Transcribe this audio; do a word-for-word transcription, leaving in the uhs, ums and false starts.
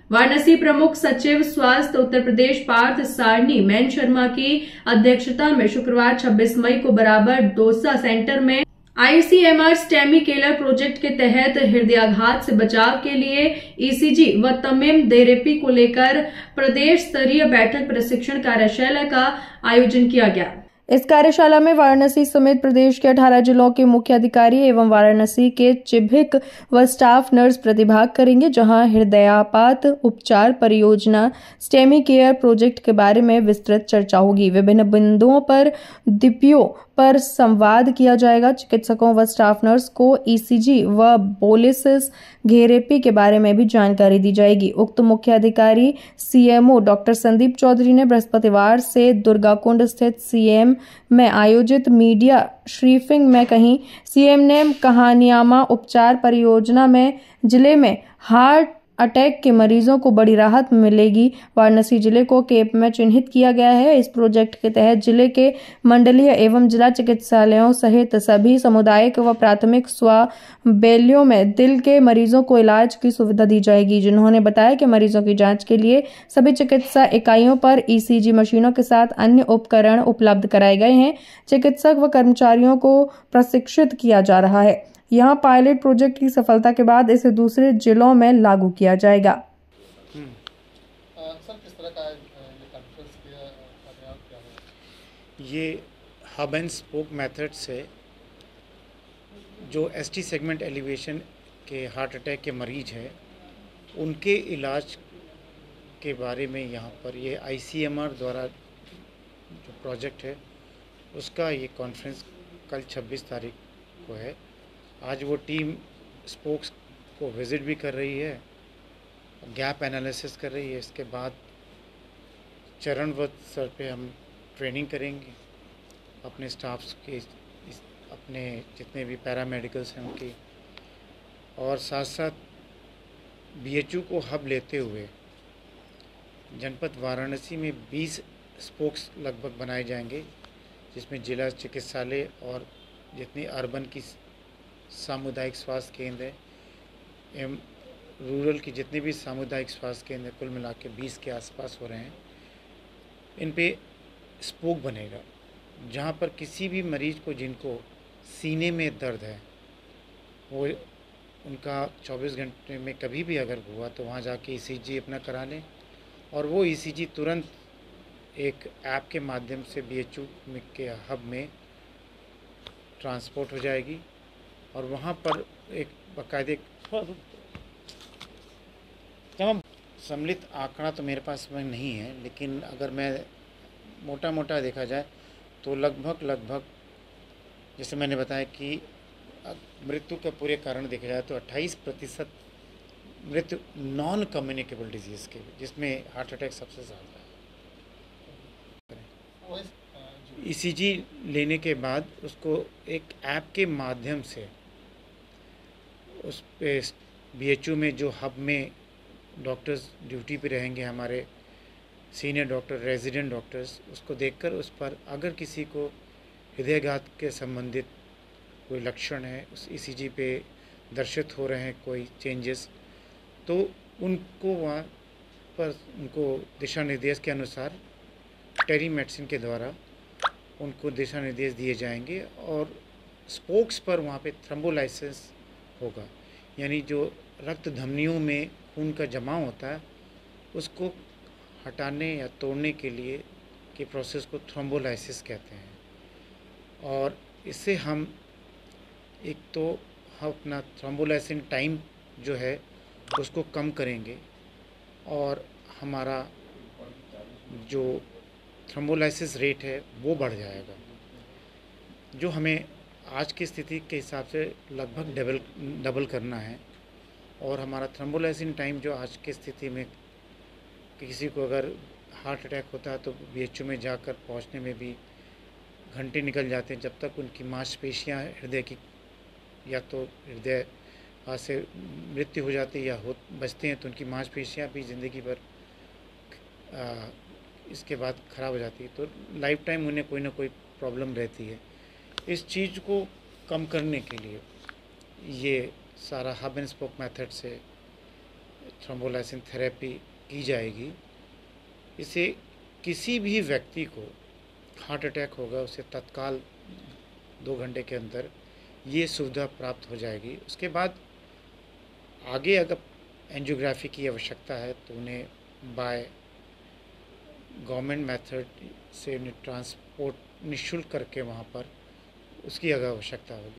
वाराणसी प्रमुख सचिव स्वास्थ्य उत्तर प्रदेश पार्थ सारणी मैन शर्मा की अध्यक्षता में शुक्रवार छब्बीस मई को बराबर दौसा सेंटर में आईसीएमआर स्टेमी केयर प्रोजेक्ट के तहत हृदयाघात से बचाव के लिए ईसीजी व तमिम थेरेपी को लेकर प्रदेश स्तरीय बैठक प्रशिक्षण कार्यशाला का आयोजन किया गया। इस कार्यशाला में वाराणसी समेत प्रदेश के अठारह जिलों के मुख्य अधिकारी एवं वाराणसी के चिकित्सक व स्टाफ नर्स प्रतिभाग करेंगे, जहां हृदयापात उपचार परियोजना स्टेमी केयर प्रोजेक्ट के बारे में विस्तृत चर्चा होगी। विभिन्न बिंदुओं पर दीपियों पर संवाद किया जाएगा। चिकित्सकों व स्टाफ नर्स को ईसीजी व बोलिसिस थेरेपी के बारे में भी जानकारी दी जाएगी। उक्त मुख्य अधिकारी सीएमओ डॉक्टर संदीप चौधरी ने बृहस्पतिवार से दुर्गाकुंड स्थित सीएम में आयोजित मीडिया ब्रीफिंग में कही। सीएम ने कहानियामा उपचार परियोजना में जिले में हार्ट अटैक के मरीजों को बड़ी राहत मिलेगी। वाराणसी जिले को केप में चिन्हित किया गया है। इस प्रोजेक्ट के तहत जिले के मंडलीय एवं जिला चिकित्सालयों सहित सभी सामुदायिक व प्राथमिक स्वास्थ्य में दिल के मरीजों को इलाज की सुविधा दी जाएगी। जिन्होंने बताया कि मरीजों की जांच के लिए सभी चिकित्सा इकाइयों पर ईसीजी मशीनों के साथ अन्य उपकरण उपलब्ध कराए गए हैं। चिकित्सक व कर्मचारियों को प्रशिक्षित किया जा रहा है। यहाँ पायलट प्रोजेक्ट की सफलता के बाद इसे दूसरे जिलों में लागू किया जाएगा। सर, किस तरह का ये कॉन्फ्रेंस किया क्या है? ये हब एंड स्पोक मेथड से जो एसटी सेगमेंट एलिवेशन के हार्ट अटैक के मरीज हैं उनके इलाज के बारे में यहाँ पर ये आईसीएमआर द्वारा जो प्रोजेक्ट है उसका ये कॉन्फ्रेंस कल छब्बीस तारीख को है। आज वो टीम स्पोक्स को विज़िट भी कर रही है, गैप एनालिसिस कर रही है। इसके बाद चरणबद्ध स्तर पे हम ट्रेनिंग करेंगे अपने स्टाफ्स के, इस, अपने जितने भी पैरामेडिकल्स हैं उनकी, और साथ साथ बीएचयू को हब लेते हुए जनपद वाराणसी में बीस स्पोक्स लगभग बनाए जाएंगे, जिसमें जिला चिकित्सालय और जितनी अर्बन की सामुदायिक स्वास्थ्य केंद्र है एवं रूरल की जितने भी सामुदायिक स्वास्थ्य केंद्र कुल मिला के बीस के आसपास हो रहे हैं। इन पे स्पोक बनेगा, जहाँ पर किसी भी मरीज को जिनको सीने में दर्द है वो उनका चौबीस घंटे में कभी भी अगर हुआ तो वहाँ जाके ईसीजी अपना करा लें, और वो ईसीजी तुरंत एक ऐप के माध्यम से बीएचयू के हब में ट्रांसपोर्ट हो जाएगी, और वहाँ पर एक बाकायदे सम्मिलित आंकड़ा तो मेरे पास में नहीं है, लेकिन अगर मैं मोटा मोटा देखा जाए तो लगभग लगभग जैसे मैंने बताया कि मृत्यु का पूरे कारण देखा जाए तो अट्ठाईस प्रतिशत मृत्यु नॉन कम्युनिकेबल डिजीज़ के, जिसमें हार्ट अटैक सबसे ज़्यादा है। ईसीजी लेने के बाद उसको एक ऐप के माध्यम से उस पे बीएचयू में जो हब में डॉक्टर्स ड्यूटी पे रहेंगे, हमारे सीनियर डॉक्टर, रेजिडेंट डॉक्टर्स, उसको देखकर उस पर अगर किसी को हृदयाघात के संबंधित कोई लक्षण है, उस ईसीजी पे दर्शित हो रहे हैं कोई चेंजेस, तो उनको वहाँ पर उनको दिशा निर्देश के अनुसार टेली मेडिसिन के द्वारा उनको दिशा निर्देश दिए जाएंगे, और स्पोक्स पर वहाँ पे थ्रोम्बोलाइसिस होगा, यानी जो रक्त धमनियों में खून का जमाव होता है उसको हटाने या तोड़ने के लिए के प्रोसेस को थ्रोम्बोलाइसिस कहते हैं। और इससे हम एक तो हम अपना थ्रोम्बोलाइसिन टाइम जो है उसको कम करेंगे, और हमारा जो थ्रोम्बोलाइसिस रेट है वो बढ़ जाएगा, जो हमें आज की स्थिति के हिसाब से लगभग डबल डबल करना है। और हमारा थ्रोम्बोलाइसिन टाइम जो आज की स्थिति में किसी को अगर हार्ट अटैक होता है तो बीएचयू में जाकर पहुंचने में भी घंटे निकल जाते हैं, जब तक उनकी मांसपेशियां हृदय की या तो हृदय से मृत्यु हो जाती है या हो बचते हैं तो उनकी मांसपेशियां भी ज़िंदगी भर इसके बाद ख़राब हो जाती है, तो लाइफ टाइम उन्हें कोई ना कोई प्रॉब्लम रहती है। इस चीज़ को कम करने के लिए ये सारा हब एंड स्पोक मेथड से थ्रोम्बोलाइसिन थेरेपी की जाएगी। इससे किसी भी व्यक्ति को हार्ट अटैक होगा उसे तत्काल दो घंटे के अंदर ये सुविधा प्राप्त हो जाएगी। उसके बाद आगे अगर एंजियोग्राफी की आवश्यकता है तो उन्हें बाय गवर्नमेंट मेथड से उन्हें ट्रांसपोर्ट निःशुल्क करके वहाँ पर उसकी अगर आवश्यकता होगी।